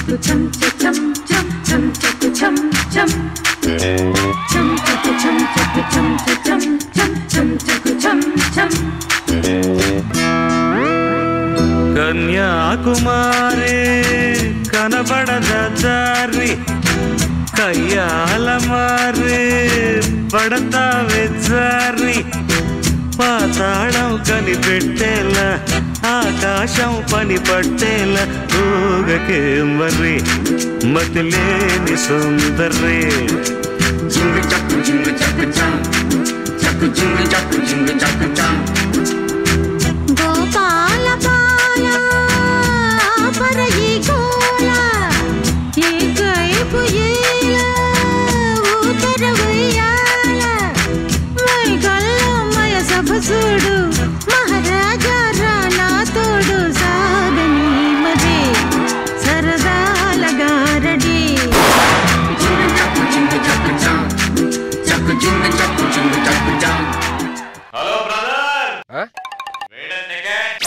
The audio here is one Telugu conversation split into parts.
కన్యాకుమారి కనబడద దారి కయ్యాల మారి పడతావే జారి పాతాళం కనిపెట్టేలా ఆకాశం పని పట్టేలా ఊగకే మరి మతిలేని సుందరి జింగు చక్కు జింగు చక్కు చం చక్కు జింగు చక్కు జింగు చక్కు చం గోపాల బాల పరగి గోల ఏకైపు ఏల ఉత్తర ఉయ్యాల వైగల్లో మయ సభసుడు మహారాజా రానా తోడు సాగని మదే సరదాల గారడి జింగు చక్కు జింగు చక్కు చం చక్కు జింగు చక్కు జింగు చక్కు చం. Hello brother wait a second.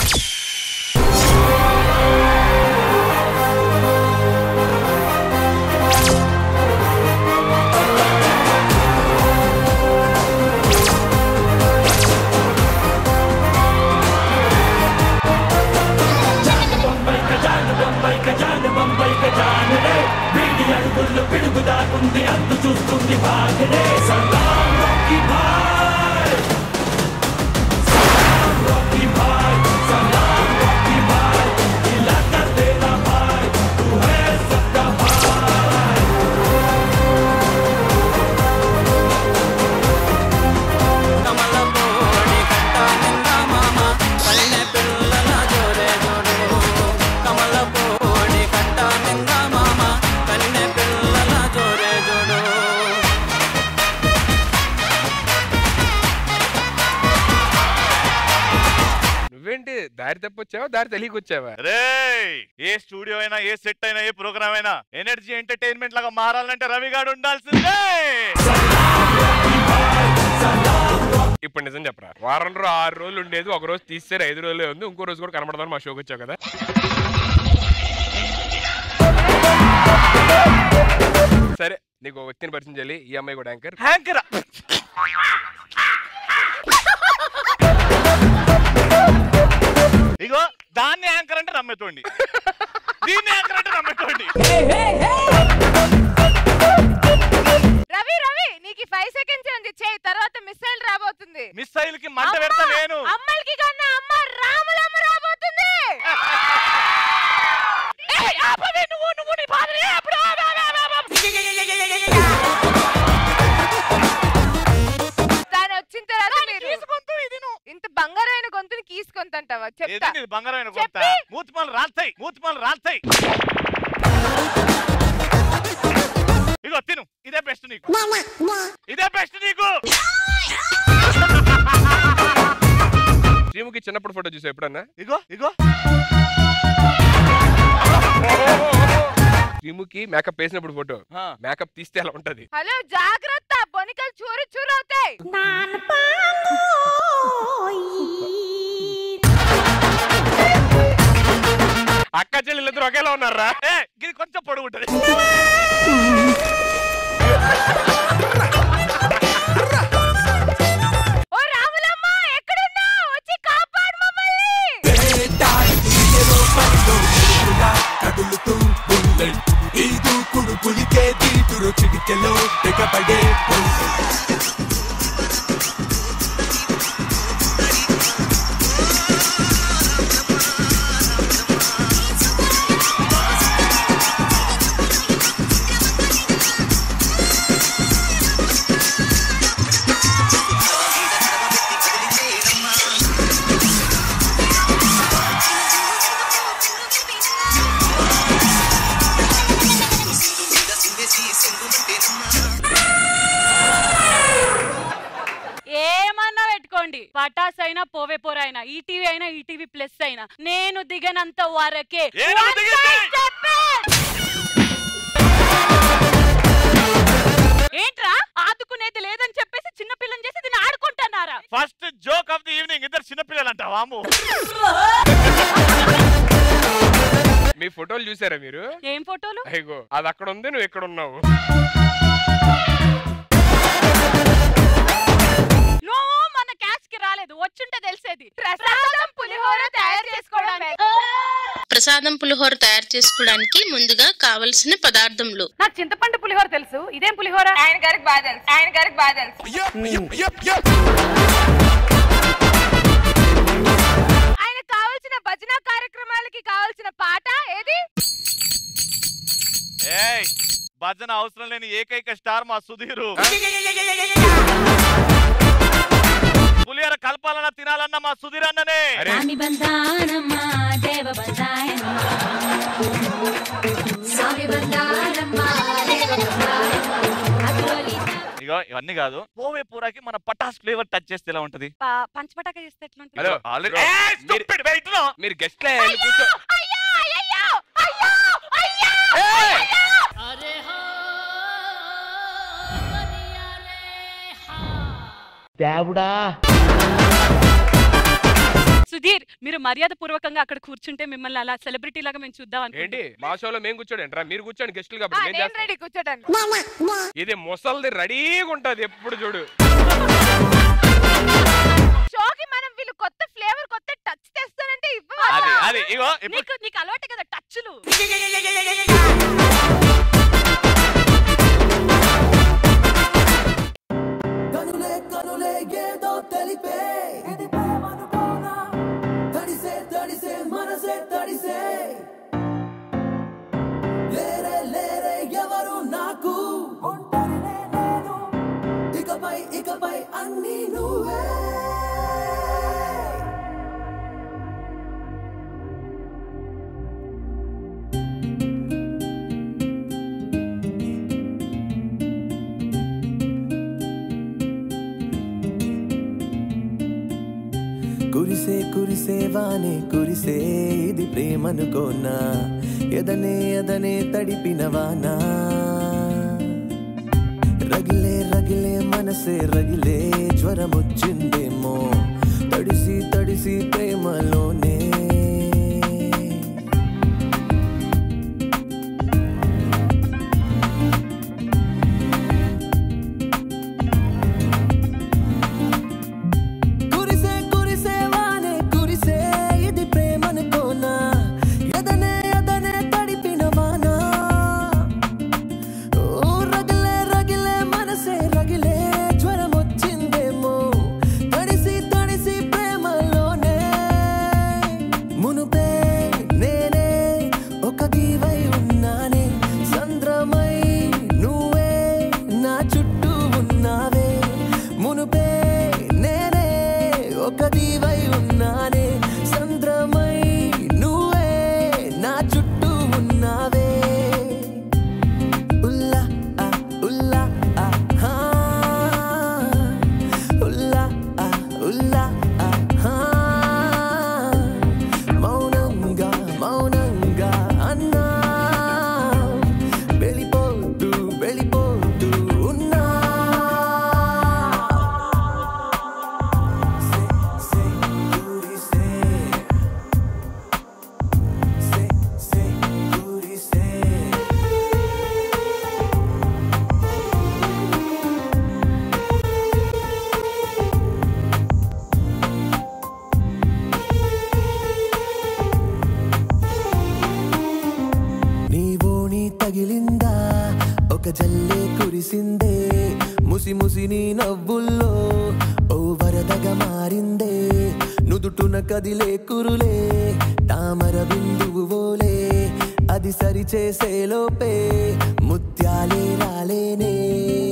పిడుగుదాకుంది అందు చూస్తుంది బాగనే సలాం రాకీ భాయ్ సలాం రాకీ భాయ్ సలాం రాకీ భాయ్ ఇలాకా తేరా భాయ్ తూ హై సబ్కా భాయ్ కమల పోడి కట్ట నింద మామ పల్లె పిల్లల జోరే జోడు కమల పోడి కట్ట నింద మామ పల్లె పిల్లల జోరే జోడు. నువ్వేంటి దారి తప్పొచ్చావా దారి తెలియకొచ్చావా? ఏ స్టూడియో అయినా ఏ సెట్ అయినా ఏ ప్రోగ్రామ్ అయినా ఎనర్జీ ఎంటర్టైన్మెంట్ లాగా మారాలంటే రవిగాడు ఉండాల్సిందే. ఇప్పుడు నిజం చెప్పరా, వారంలో 6 రోజులు ఉండేది ఒక రోజు తీసేసారు, 5 రోజులే ఉంది, ఇంకో రోజు కూడా కనబడదామని మా షోకి వచ్చావు కదా. సరే నీకు ఒక వ్యక్తిని పరిచయం చేయాలి, ఈ అమ్మాయి కూడా యాంకర్. ఇగో దాన్ని యాంకర్ అంటే నమ్మేతోండి, దీన్ని యాంకర్ అంటే నమ్మేతోండి. రవి రవి నీకు 5 సెకండ్స్ ఉంది, చేయి, తర్వాత మిస్సైల్ రాబోతుంది. మిస్సైల్ కి మంట పెడతా నేను. అమ్మలకి కన్నా అమ్మ రాములమ్మ రాబోతుంది. ఏయ్ ఆపవే నువ్వు నీ బాధనే అప్పుడు తాను వచ్చిన తర్వాత మీరు తీసుకుంటూ ఇది ఇంత బంగారమైన గొంతుని తీసుకుంటాంటావా? చెప్తా. ఏది బంగారమైన గొంత? మూతిమాలు రాల్తాయి, మూతిమాలు రాల్తాయి. ఇగో తిను, ఇదే బెస్ట్ నీకు, ఇదే బెస్ట్ నీకు. శ్రీముఖి చిన్నప్పుడు ఫోటో చూసావు ఎప్పుడన్నా? ఇగో ఇగో శ్రీముఖి మేకప్ వేసినప్పుడు ఫోటో, మేకప్ తీస్తే ఎలా ఉంటది? హలో జాగ్రత్త, బొనికలు చూరు చూరు అవుతాయి. అక్క చెల్లెలిద్దరు ఒకేలా ఉన్నారా? ఇది కొంచెం పొడుగు ఉంటది. ఓ రాములమ్మ ఎక్కడున్నా, వచ్చి కాపాడు మమ్మల్ని. కదులుతూ బుల్లెట్ ఈ దూకుడు పులికే తీతురు చిటికెలో తెగబడే ఏమన్నా పెట్టుకోండి, పటాస్ అయినా పోవే పోరైనా, ఈటీవీ అయినా ఈటీవీ ప్లస్ అయినా, నేను దిగనంత వరకే. ఏంట్రా ఆదుకునేది లేదని చెప్పేసి చిన్న పిల్లని చేసి దీన్ని ఆడుకుంటున్నారా? First joke of the evening, ఇద్దరు చిన్న పిల్లలు అంటావా? మీ ఫోటోలు చూసారా మీరు? ఏం ఫోటోలు? అయ్యో అది అక్కడ ఉంది, నువ్వు ఇక్కడ ఉన్నావు. నువ్వు మన క్యాష్ కి రాలేదు, వచ్చుంటే తెలిసేది. ప్రసాదం పులిహోర తయారు చేసుకోవడానికి ముందుగా కావలసిన పదార్థములు. నాకు చింతపండు పులిహోర తెలుసు, ఇదేం పులిహోర? ఆయన గారికి బాగా తెలుసు. ఆయన కావాల్సిన భజన కార్యక్రమాలకి కావాల్సిన పాట ఏది? ఏయ్ భజన అవసరం లేని ఏకైక స్టార్ మా సుధీరు. పులిహోర కలపాలన్నా తినాలన్నా మా సుధీర్ అన్ననే. ఇగో ఇవన్నీ కాదు, పోవే పూరాకి మన పటాస్ ఫ్లేవర్ టచ్ చేస్తే ఎలా ఉంటది? పంచపటాక చేస్తే ఎట్లా ఉంటుంది? మీరు గెస్ట్ కూర్చో. సుధీర్, మీరు మర్యాద పూర్వకంగా అక్కడ కూర్చుంటే మిమ్మల్ని అలా సెలబ్రిటీ లాగా మేము చూద్దాం అనుకుంటున్నాం. ఏంటి మా షోలో మేము కూర్చోండి, మీరు కూర్చోండి గెస్టులు కాబట్టి. రెడీ కూర్చోటానికి. ఇది ముసల్ది రెడీగా ఉంటది ఎప్పుడు చూడు. షోకి మనం వీళ్ళు కొత్త ఫ్లేవర్ కొత్త టచ్ తెస్తానంటే అది ఇగో నీకు అలవాటే కదా టచ్లు. కనులే కనులే ఏదో తెలిపే ఇది ప్రేమనుకోనా తడిసే తడిసే మనసే తడిసే లేరే లేరే ఎవరు నాకు ఒంటరినే నేను ఇకపై అన్నీ నువ్వే కురిసే కురిసే వానే కురిసే ఇది ప్రేమనుకోనా ఎదనే ఎదనే తడిపిన వానా రగిలే రగిలే మనసే రగిలే జ్వరమొచ్చిందేమో తడిసి తడిసి ప్రేమలోనే తగిలిందా ఒక జల్లే కురిసిందే ముసి ముసి నీ నవ్వుల్లో ఓ వరదగా మారిందే నుదుటున కదిలే కురులే తామర బిందువు ఓలే అది సరి చేసే లోపే ముత్యాలే రాలేనే